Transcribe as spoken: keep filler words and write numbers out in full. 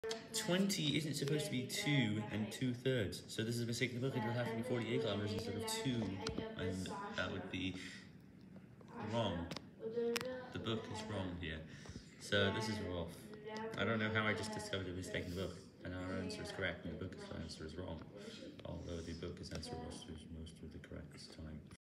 twenty isn't supposed to be two and two thirds, so this is a mistake in the book. It will have to be forty-eight kilometers instead of two, and that would be wrong. The book is wrong here, so this is rough. I don't know how I just discovered a mistake in the book, and our answer is correct, and the book's answer is wrong, although the book's answer was most of the correct time.